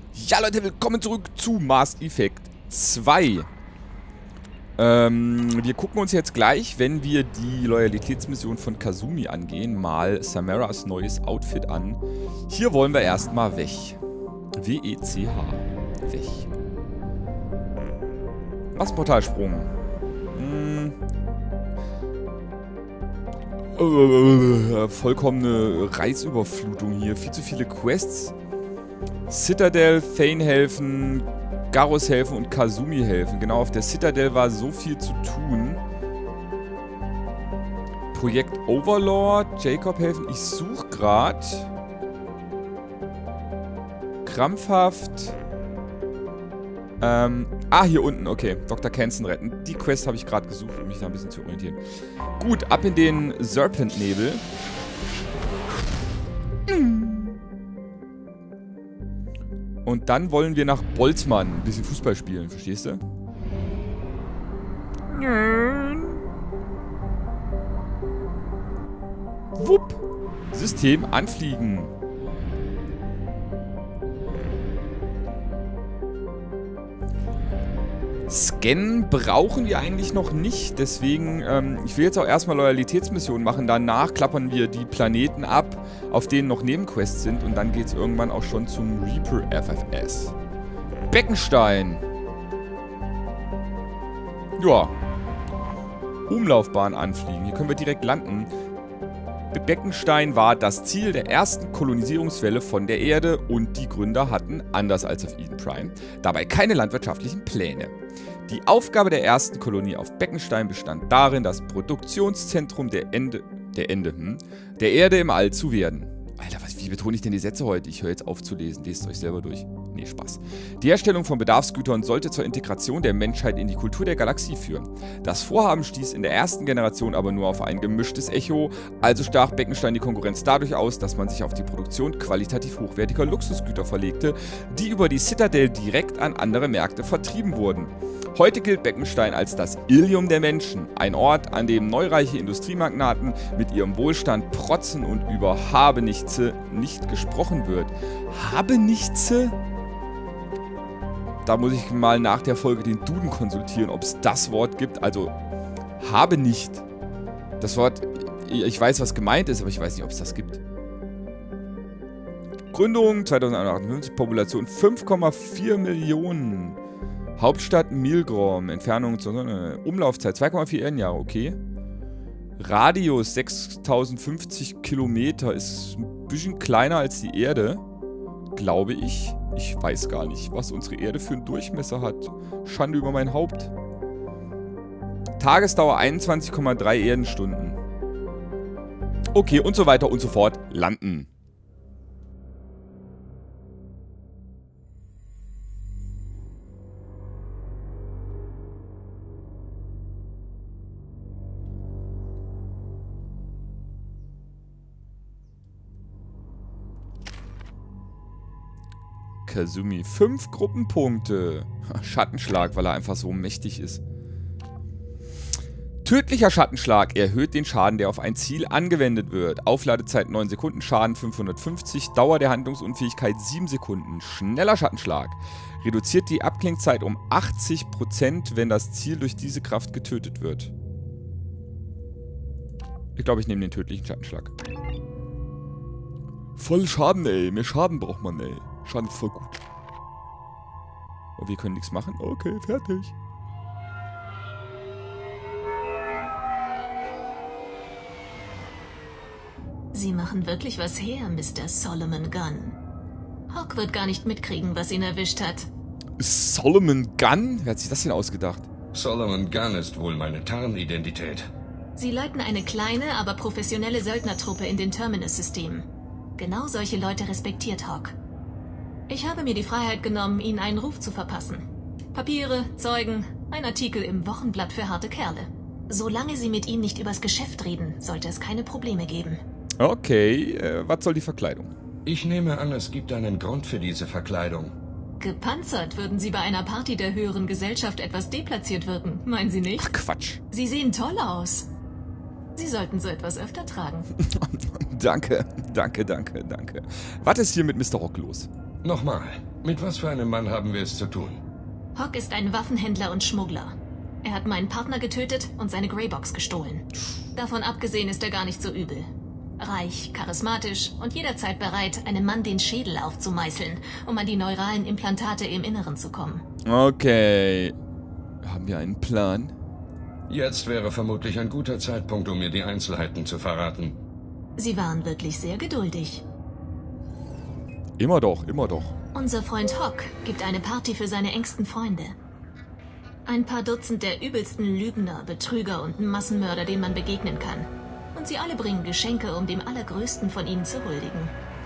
Ja Leute, willkommen zurück zu Mass Effect 2. Wir gucken uns jetzt gleich, wenn wir die Loyalitätsmission von Kasumi angehen, mal Samaras neues Outfit an. Hier wollen wir erstmal weg. W-E-C-H. Weg. Massenportalsprung. Vollkommene Reizüberflutung hier. Viel zu viele Quests. Citadel, Thane helfen, Garrus helfen und Kasumi helfen. Genau, auf der Citadel war so viel zu tun. Projekt Overlord, Jacob helfen. Ich suche gerade. Krampfhaft. Hier unten, okay. Dr. Kenson retten. Die Quest habe ich gerade gesucht, um mich da ein bisschen zu orientieren. Gut, ab in den Serpent-Nebel. Und dann wollen wir nach Boltzmann ein bisschen Fußball spielen, verstehst du? Wupp. System anfliegen. Scannen brauchen wir eigentlich noch nicht, deswegen, ich will jetzt auch erstmal Loyalitätsmissionen machen, danach klappern wir die Planeten ab, auf denen noch Nebenquests sind und dann geht es irgendwann auch schon zum Reaper FFS. Beckenstein. Ja. Umlaufbahn anfliegen, hier können wir direkt landen. Beckenstein war das Ziel der ersten Kolonisierungswelle von der Erde und die Gründer hatten, anders als auf Eden Prime, dabei keine landwirtschaftlichen Pläne. Die Aufgabe der ersten Kolonie auf Beckenstein bestand darin, das Produktionszentrum der Erde im All zu werden. Alter, wie betone ich denn die Sätze heute? Ich höre jetzt auf zu lesen, lest es euch selber durch. Nee, Spaß. Die Herstellung von Bedarfsgütern sollte zur Integration der Menschheit in die Kultur der Galaxie führen. Das Vorhaben stieß in der ersten Generation aber nur auf ein gemischtes Echo, also stach Beckenstein die Konkurrenz dadurch aus, dass man sich auf die Produktion qualitativ hochwertiger Luxusgüter verlegte, die über die Citadel direkt an andere Märkte vertrieben wurden. Heute gilt Beckenstein als das Ilium der Menschen, ein Ort, an dem neureiche Industriemagnaten mit ihrem Wohlstand protzen und über Habenichtse nicht gesprochen wird. Habenichtse? Da muss ich mal nach der Folge den Duden konsultieren, ob es das Wort gibt. Also, habe nicht. Das Wort, ich weiß, was gemeint ist, aber ich weiß nicht, ob es das gibt. Gründung 2058, Population 5,4 Millionen. Hauptstadt Milgrom, Entfernung zur Sonne, Umlaufzeit 2,4 Erdenjahre, okay. Radius 6050 Kilometer, ist ein bisschen kleiner als die Erde, glaube ich. Ich weiß gar nicht, was unsere Erde für einen Durchmesser hat. Schande über mein Haupt. Tagesdauer 21,3 Erdenstunden. Okay, und so weiter und so fort. Landen. Kasumi. 5 Gruppenpunkte. Schattenschlag, weil er einfach so mächtig ist. Tödlicher Schattenschlag erhöht den Schaden, der auf ein Ziel angewendet wird. Aufladezeit 9 Sekunden, Schaden 550, Dauer der Handlungsunfähigkeit 7 Sekunden. Schneller Schattenschlag. Reduziert die Abklingzeit um 80%, wenn das Ziel durch diese Kraft getötet wird. Ich glaube, ich nehme den tödlichen Schattenschlag. Voll Schaden, ey. Mehr Schaden braucht man, ey. Schaden ist voll gut. Und wir können nichts machen. Okay, fertig. Sie machen wirklich was her, Mr. Solomon Gunn. Hawk wird gar nicht mitkriegen, was ihn erwischt hat. Solomon Gunn? Wer hat sich das denn ausgedacht? Solomon Gunn ist wohl meine Tarnidentität. Sie leiten eine kleine, aber professionelle Söldnertruppe in den Terminus-Systemen. Genau solche Leute respektiert Hawk. Ich habe mir die Freiheit genommen, Ihnen einen Ruf zu verpassen. Papiere, Zeugen, ein Artikel im Wochenblatt für harte Kerle. Solange Sie mit ihm nicht übers Geschäft reden, sollte es keine Probleme geben. Okay, was soll die Verkleidung? Ich nehme an, es gibt einen Grund für diese Verkleidung. Gepanzert würden Sie bei einer Party der höheren Gesellschaft etwas deplatziert wirken, meinen Sie nicht? Ach, Quatsch. Sie sehen toll aus. Sie sollten so etwas öfter tragen. Danke, danke, danke, danke. Was ist hier mit Mr. Rock los? Nochmal, mit was für einem Mann haben wir es zu tun? Hawk ist ein Waffenhändler und Schmuggler. Er hat meinen Partner getötet und seine Greybox gestohlen. Davon abgesehen ist er gar nicht so übel. Reich, charismatisch und jederzeit bereit, einem Mann den Schädel aufzumeißeln, um an die neuralen Implantate im Inneren zu kommen. Okay. Haben wir einen Plan? Jetzt wäre vermutlich ein guter Zeitpunkt, um mir die Einzelheiten zu verraten. Sie waren wirklich sehr geduldig. Immer doch, immer doch. Unser Freund Hawk gibt eine Party für seine engsten Freunde. Ein paar Dutzend der übelsten Lügner, Betrüger und Massenmörder, denen man begegnen kann. Und sie alle bringen Geschenke, um dem Allergrößten von ihnen zu huldigen.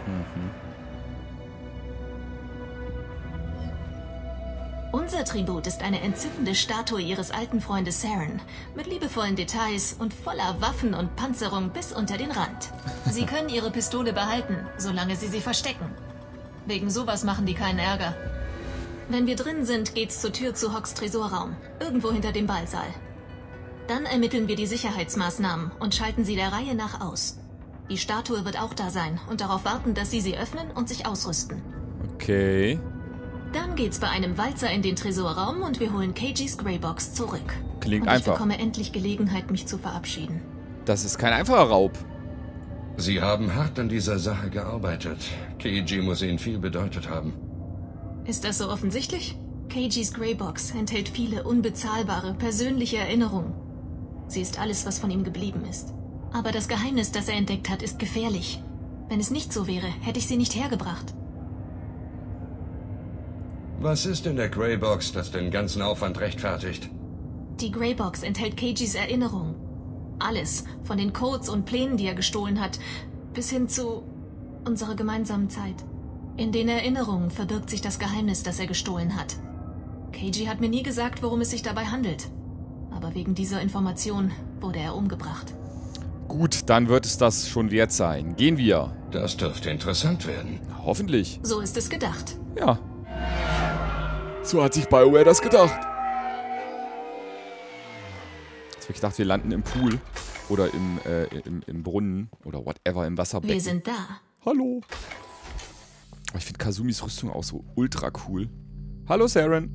Unser Tribut ist eine entzückende Statue ihres alten Freundes Saren, mit liebevollen Details und voller Waffen und Panzerung bis unter den Rand. Sie können ihre Pistole behalten, solange sie verstecken. Wegen sowas machen die keinen Ärger. Wenn wir drin sind, geht's zur Tür zu Hawks Tresorraum, irgendwo hinter dem Ballsaal. Dann ermitteln wir die Sicherheitsmaßnahmen und schalten sie der Reihe nach aus. Die Statue wird auch da sein und darauf warten, dass sie öffnen und sich ausrüsten. Okay. Dann geht's bei einem Walzer in den Tresorraum und wir holen KGs Greybox zurück. Klingt und ich einfach. bekomme endlich Gelegenheit, mich zu verabschieden. Das ist kein einfacher Raub. Sie haben hart an dieser Sache gearbeitet. KG muss Ihnen viel bedeutet haben. Ist das so offensichtlich? KGs Greybox enthält viele unbezahlbare, persönliche Erinnerungen. Sie ist alles, was von ihm geblieben ist. Aber das Geheimnis, das er entdeckt hat, ist gefährlich. Wenn es nicht so wäre, hätte ich sie nicht hergebracht. Was ist in der Greybox, das den ganzen Aufwand rechtfertigt? Die Greybox enthält KGs Erinnerungen. Alles, von den Codes und Plänen, die er gestohlen hat, bis hin zu unserer gemeinsamen Zeit. In den Erinnerungen verbirgt sich das Geheimnis, das er gestohlen hat. KG hat mir nie gesagt, worum es sich dabei handelt. Aber wegen dieser Information wurde er umgebracht. Gut, dann wird es das schon wert sein. Gehen wir. Das dürfte interessant werden. Hoffentlich. So ist es gedacht. Ja. So hat sich BioWare das gedacht. Jetzt habe ich gedacht, wir landen im Pool. Oder im Brunnen. Oder whatever, im Wasserbecken. Wir sind da. Hallo. Oh, ich finde Kazumis Rüstung auch so ultra cool. Hallo, Saren.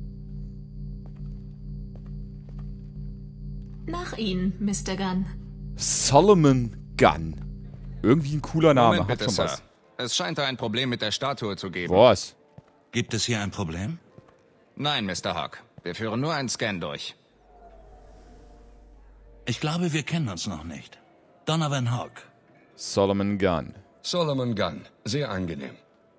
Nach Ihnen, Mr. Gunn. Solomon Gunn. Irgendwie ein cooler Name. Moment, Hat bitte, schon Sir. was. Es scheint da ein Problem mit der Statue zu geben. Was? Gibt es hier ein Problem? Nein, Mr. Hawk. Wir führen nur einen Scan durch. Ich glaube, wir kennen uns noch nicht. Donovan Hawk. Solomon Gunn. Solomon Gunn. Sehr angenehm.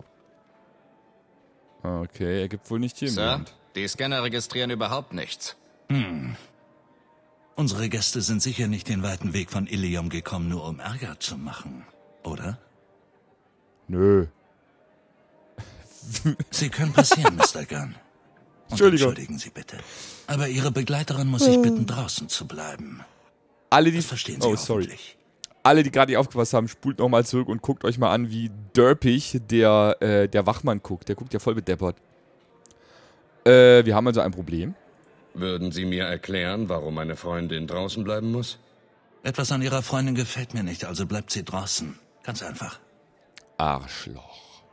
Okay, er gibt wohl nicht hier im Sir, Land. die Scanner registrieren überhaupt nichts. Unsere Gäste sind sicher nicht den weiten Weg von Ilium gekommen, nur um Ärger zu machen, oder? Nö. Sie können passieren, Mr. Gunn. Und Entschuldigung. entschuldigen Sie bitte. Aber Ihre Begleiterin muss sich bitten, draußen zu bleiben. Alle, die... Das verstehen Sie Oh, sorry. hoffentlich. Alle, die gerade nicht aufgepasst haben, spult nochmal zurück und guckt euch mal an, wie derpig der Wachmann guckt. Der guckt ja voll bedeppert. Wir haben also ein Problem. Würden Sie mir erklären, warum meine Freundin draußen bleiben muss? Etwas an Ihrer Freundin gefällt mir nicht, also bleibt sie draußen. Ganz einfach. Arschloch.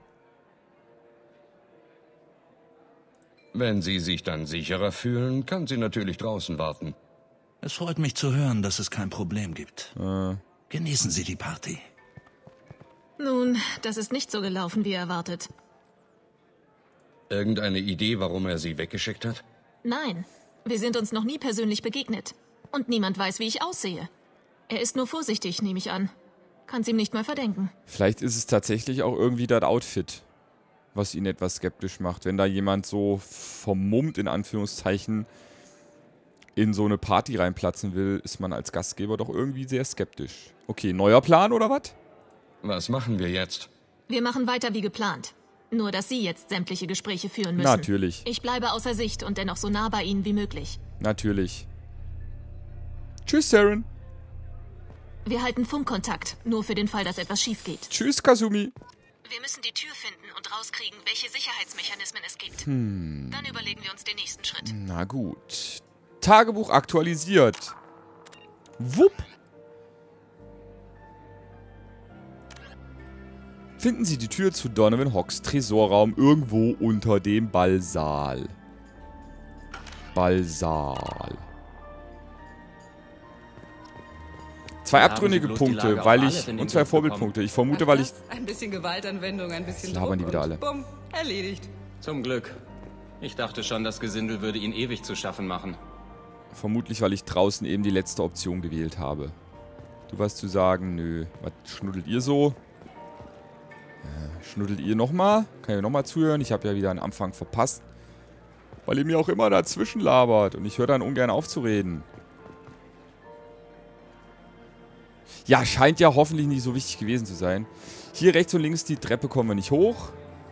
Wenn Sie sich dann sicherer fühlen, kann sie natürlich draußen warten. Es freut mich zu hören, dass es kein Problem gibt. Genießen Sie die Party. Nun, das ist nicht so gelaufen, wie erwartet. Irgendeine Idee, warum er Sie weggeschickt hat? Nein, wir sind uns noch nie persönlich begegnet. Und niemand weiß, wie ich aussehe. Er ist nur vorsichtig, nehme ich an. Kann's ihm nicht mal verdenken. Vielleicht ist es tatsächlich auch irgendwie das Outfit, was ihn etwas skeptisch macht. Wenn da jemand so vermummt, in Anführungszeichen, in so eine Party reinplatzen will, ist man als Gastgeber doch irgendwie sehr skeptisch. Okay, neuer Plan oder was? Was machen wir jetzt? Wir machen weiter wie geplant. Nur, dass Sie jetzt sämtliche Gespräche führen müssen. Natürlich. Ich bleibe außer Sicht und dennoch so nah bei Ihnen wie möglich. Natürlich. Tschüss, Saren. Wir halten Funkkontakt, nur für den Fall, dass etwas schief geht. Tschüss, Kazumi. Wir müssen die Tür finden und rauskriegen, welche Sicherheitsmechanismen es gibt. Dann überlegen wir uns den nächsten Schritt. Na gut. Tagebuch aktualisiert. Wupp. Finden Sie die Tür zu Donovan Hawks Tresorraum irgendwo unter dem Ballsaal. Ballsaal. 2 abtrünnige Punkte, weil ich... Und 2 Vorbildpunkte. Ich vermute, weil ich... Ein bisschen Gewaltanwendung, ein bisschen Druck labern die wieder und alle. bumm, erledigt. Zum Glück. Ich dachte schon, das Gesindel würde ihn ewig zu schaffen machen. Vermutlich, weil ich draußen eben die letzte Option gewählt habe. Du was zu sagen? Nö. Was schnuddelt ihr so? Schnuddelt ihr nochmal? Kann ich nochmal zuhören? Ich habe ja wieder einen Anfang verpasst. Weil ihr mir auch immer dazwischen labert. Und ich höre dann ungern aufzureden. Ja, scheint ja hoffentlich nicht so wichtig gewesen zu sein. Hier rechts und links die Treppe kommen wir nicht hoch.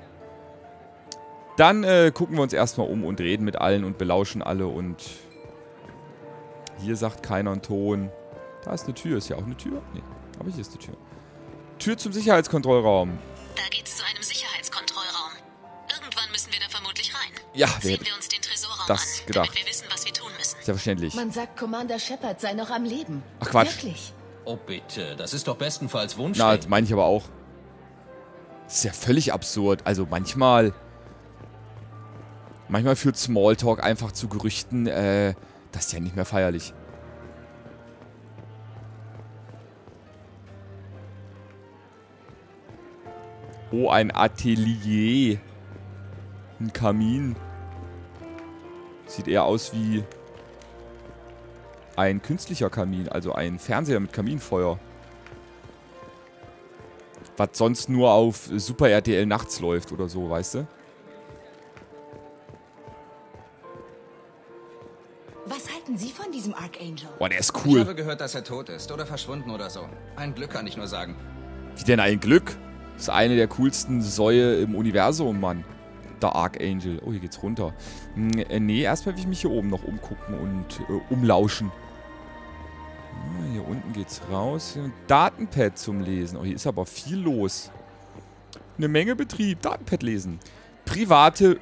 Dann gucken wir uns erstmal um und reden mit allen und belauschen alle. Und hier sagt keiner einen Ton. Da ist eine Tür. Ist ja auch eine Tür? Nee, aber hier ist eine Tür. Tür zum Sicherheitskontrollraum. Da geht's zu einem Sicherheitskontrollraum. Irgendwann müssen wir da vermutlich rein. Ja, Sehen wir uns den Tresorraum das an, gedacht. damit wir wissen, was wir tun müssen. Selbstverständlich. Man sagt, Commander Shepard sei noch am Leben. Ach Quatsch. Wirklich? Oh bitte, das ist doch bestenfalls Na, Wunschdenken. das meine ich aber auch. Das ist ja völlig absurd. Also manchmal führt Smalltalk einfach zu Gerüchten, das ist ja nicht mehr feierlich. Oh, ein Atelier. Ein Kamin. Sieht eher aus wie ein künstlicher Kamin, also ein Fernseher mit Kaminfeuer. Was sonst nur auf Super RTL nachts läuft oder so, weißt du? Was halten Sie von diesem Archangel? Boah, der ist Ich cool. habe gehört, dass er tot ist oder verschwunden oder so. Ein Glück, kann ich nur sagen. Wie denn ein Glück? Das ist eine der coolsten Säue im Universum, Mann. Der Archangel. Oh, hier geht's runter. Nee, erstmal will ich mich hier oben noch umgucken und umlauschen. Hier unten geht's raus. Hier ein Datenpad zum Lesen. Oh, hier ist aber viel los. Eine Menge Betrieb. Datenpad lesen. Private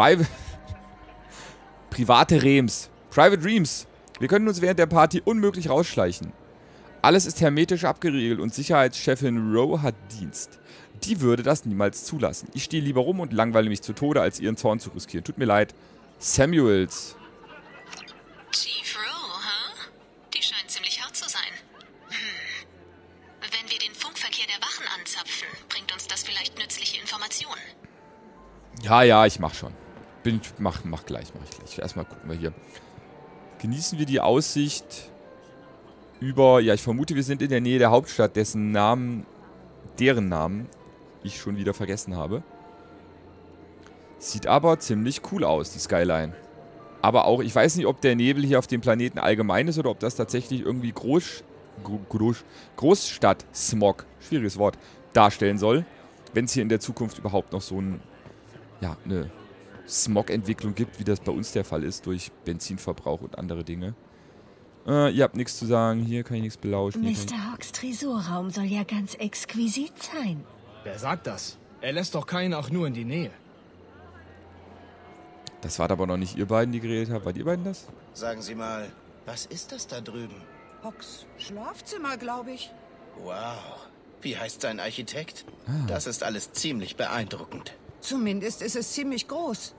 Rems. Private Reams. Wir können uns während der Party unmöglich rausschleichen. Alles ist hermetisch abgeriegelt und Sicherheitschefin Rowe hat Dienst. Die würde das niemals zulassen. Ich stehe lieber rum und langweile mich zu Tode, als ihren Zorn zu riskieren. Tut mir leid. Samuels. Chief Rowe, huh? Die scheint ziemlich hart zu sein. Wenn wir den Funkverkehr der Wachen anzapfen, bringt uns das vielleicht nützliche Informationen. Ja, ich mach schon. Mach gleich. Erstmal gucken wir hier. Genießen wir die Aussicht über... Ja, ich vermute, wir sind in der Nähe der Hauptstadt, deren Namen ich schon wieder vergessen habe. Sieht aber ziemlich cool aus, die Skyline. Aber auch, ich weiß nicht, ob der Nebel hier auf dem Planeten allgemein ist oder ob das tatsächlich irgendwie Großstadt-Smog, schwieriges Wort, darstellen soll. Wenn es hier in der Zukunft überhaupt noch so eine Smog-Entwicklung gibt, wie das bei uns der Fall ist, durch Benzinverbrauch und andere Dinge. Ihr habt nichts zu sagen, hier kann ich nichts belauschen. Mr. Hawks Tresorraum soll ja ganz exquisit sein. Wer sagt das? Er lässt doch keinen auch nur in die Nähe. Das war aber noch nicht ihr beiden, die geredet habt. Wart ihr beiden das? Sagen Sie mal, was ist das da drüben? Hawks Schlafzimmer, glaube ich. Wow. Wie heißt sein Architekt? Das ist alles ziemlich beeindruckend. Zumindest ist es ziemlich groß.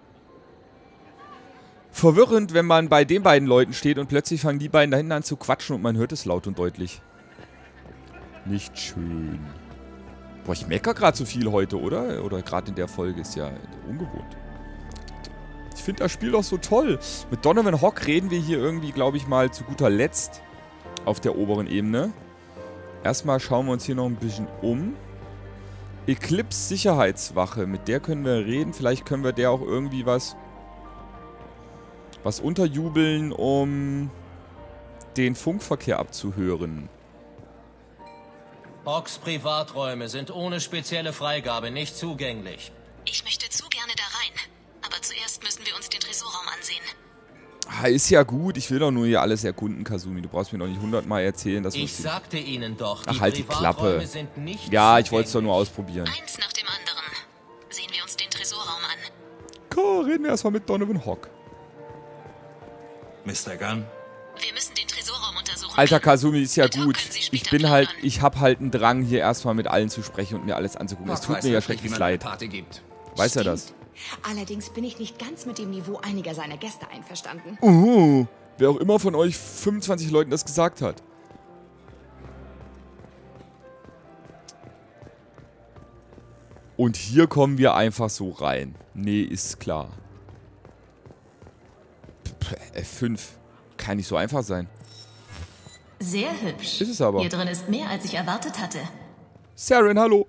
Verwirrend, wenn man bei den beiden Leuten steht und plötzlich fangen die beiden da hinten an zu quatschen und man hört es laut und deutlich. Nicht schön. Boah, ich meckere gerade so viel heute, oder? Oder gerade in der Folge ist ja ungewohnt. Ich finde das Spiel doch so toll. Mit Donovan Hawk reden wir hier irgendwie, glaube ich, mal zu guter Letzt auf der oberen Ebene. Erstmal schauen wir uns hier noch ein bisschen um. Eclipse Sicherheitswache, mit der können wir reden. Vielleicht können wir der auch irgendwie was unterjubeln, um den Funkverkehr abzuhören. Hawks Privaträume sind ohne spezielle Freigabe nicht zugänglich. Ich möchte zu gerne da rein. Aber zuerst müssen wir uns den Tresorraum ansehen. Ist ja gut, ich will doch nur hier alles erkunden, Kasumi. Du brauchst mir noch nicht 100-mal erzählen, dass Ich sagte Ihnen doch, Ach, halt die Klappe. Privaträume sind nicht Ja, ich wollte es doch nur ausprobieren. Eins nach dem anderen. Sehen wir uns den Tresorraum an. Komm, reden wir erstmal mit Donovan Hawk. Mr. Gunn? Wir müssen den Tresorraum untersuchen. Alter, Kasumi, ist ja gut. Ich hab halt einen Drang, hier erstmal mit allen zu sprechen und mir alles anzugucken. Es tut mir ja schrecklich leid. Weiß er das? Allerdings bin ich nicht ganz mit dem Niveau einiger seiner Gäste einverstanden. Wer auch immer von euch 25 Leuten das gesagt hat. Und hier kommen wir einfach so rein. Nee, ist klar. F5. Kann nicht so einfach sein. Sehr hübsch. Ist es aber. Hier drin ist mehr, als ich erwartet hatte. Saren, hallo.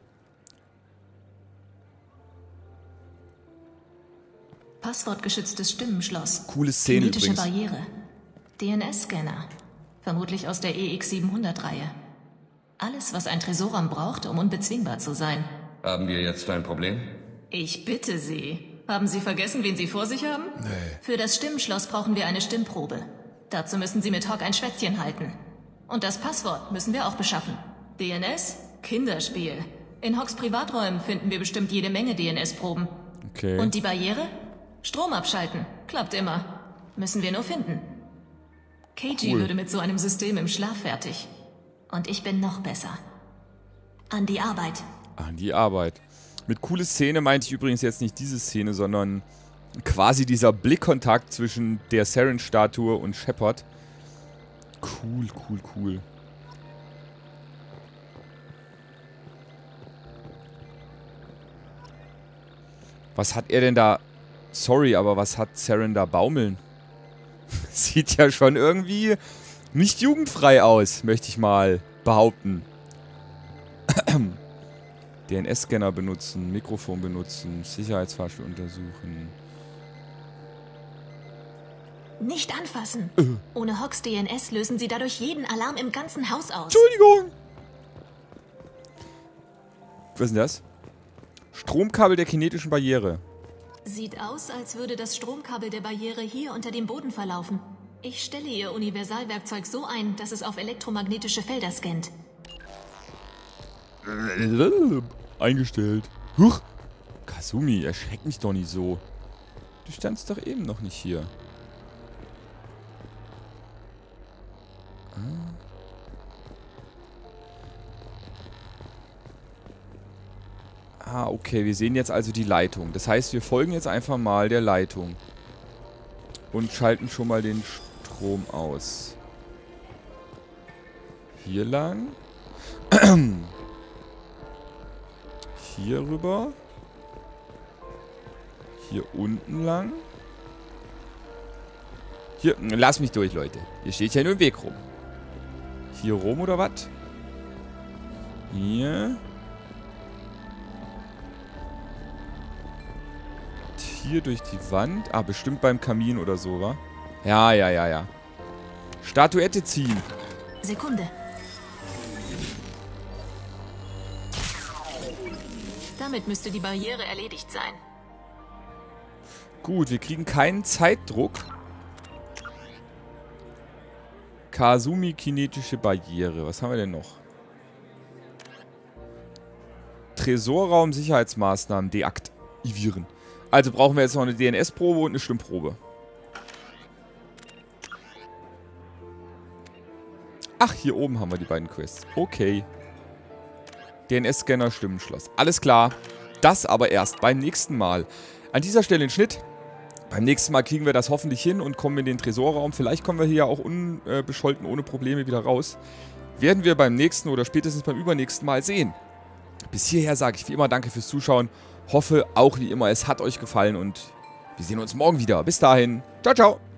Passwortgeschütztes Stimmenschloss. Coole Szene Kinetische übrigens. Barriere. DNS-Scanner. Vermutlich aus der EX700-Reihe. Alles, was ein Tresorraum braucht, um unbezwingbar zu sein. Haben wir jetzt ein Problem? Ich bitte Sie. Haben Sie vergessen, wen Sie vor sich haben? Nee. Für das Stimmschloss brauchen wir eine Stimmprobe. Dazu müssen Sie mit Hawk ein Schwätzchen halten. Und das Passwort müssen wir auch beschaffen. DNS? Kinderspiel. In Hawks Privaträumen finden wir bestimmt jede Menge DNS-Proben. Okay. Und die Barriere? Strom abschalten. Klappt immer. Müssen wir nur finden. KG würde mit so einem System im Schlaf fertig. Und ich bin noch besser. An die Arbeit. An die Arbeit. Mit coole Szene meinte ich übrigens jetzt nicht diese Szene, sondern quasi dieser Blickkontakt zwischen der Saren-Statue und Shepard. Cool, cool, cool. Was hat er denn da... Sorry, aber was hat Saren da baumeln? Sieht ja schon irgendwie nicht jugendfrei aus, möchte ich mal behaupten. DNS-Scanner benutzen, Mikrofon benutzen, Sicherheitsfahrstuhl untersuchen. Nicht anfassen. Ohne Hawks DNS lösen Sie dadurch jeden Alarm im ganzen Haus aus. Entschuldigung. Was ist denn das? Stromkabel der kinetischen Barriere. Sieht aus, als würde das Stromkabel der Barriere hier unter dem Boden verlaufen. Ich stelle Ihr Universalwerkzeug so ein, dass es auf elektromagnetische Felder scannt. Eingestellt. Huch. Kasumi, erschreck mich doch nicht so. Du standst doch eben noch nicht hier. Okay, wir sehen jetzt also die Leitung. Das heißt, wir folgen jetzt einfach mal der Leitung. Und schalten schon mal den Strom aus. Hier lang. Hier rüber. Hier unten lang. Hier, lass mich durch, Leute. Ihr steht ja nur im Weg rum. Hier rum oder was? Hier. Hier durch die Wand. Ah, bestimmt beim Kamin oder so, wa? Ja, ja, ja, ja. Statuette ziehen. Sekunde. Damit müsste die Barriere erledigt sein. Gut, wir kriegen keinen Zeitdruck. Kasumi kinetische Barriere. Was haben wir denn noch? Tresorraum Sicherheitsmaßnahmen deaktivieren. Also brauchen wir jetzt noch eine DNS-Probe und eine Stimmprobe. Ach, hier oben haben wir die beiden Quests. Okay. DNS-Scanner, Stimmenschloss. Alles klar. Das aber erst beim nächsten Mal. An dieser Stelle ein Schnitt. Beim nächsten Mal kriegen wir das hoffentlich hin und kommen in den Tresorraum. Vielleicht kommen wir hier ja auch unbescholten, ohne Probleme wieder raus. Werden wir beim nächsten oder spätestens beim übernächsten Mal sehen. Bis hierher sage ich wie immer danke fürs Zuschauen. Hoffe auch wie immer, es hat euch gefallen und wir sehen uns morgen wieder. Bis dahin. Ciao, ciao.